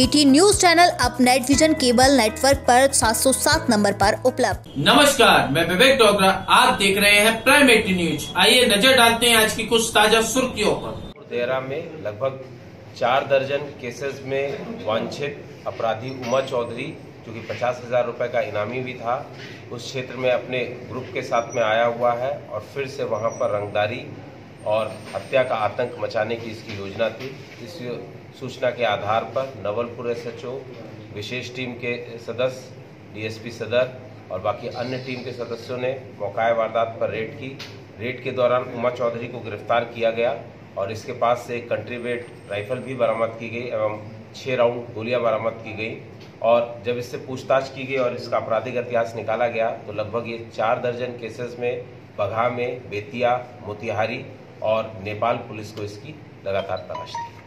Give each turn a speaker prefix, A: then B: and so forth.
A: AT news channel अब net vision cable network पर 707 number पर उपलब्ध।
B: नमस्कार, मैं विवेक डोगरा, आप देख रहे हैं प्राइम AT न्यूज। आइए नजर डालते हैं आज की कुछ ताजा सुर्खियों पर।
C: देहरा में लगभग 4 दर्जन केसेस में वांछित अपराधी उमा चौधरी, जो कि 50,000 रुपए का इनामी भी था, उस क्षेत्र में अपने ग्रुप के साथ में आया हुआ है और फिर से वहां पर रंगदारी और हत्या का आतंक मचाने की इसकी योजना थी। इस सूचना के आधार पर नवलपुर SHO, विशेष टीम के सदस्य, DSP सदर और बाकी अन्य टीम के सदस्यों ने मौका वारदात पर रेड की। रेड के दौरान उमा चौधरी को गिरफ्तार किया गया और इसके पास से एक कंट्री वेट राइफल भी बरामद की गई एवं 6 राउंड गोलियां बरामद की गई। और जब इससे पूछताछ की गई और इसका आपराधिक इतिहास निकाला गया तो लगभग ये 4 दर्जन केसेस में बगहा में, बेतिया, मोतिहारी और नेपाल पुलिस को इसकी लगातार तलाश थी।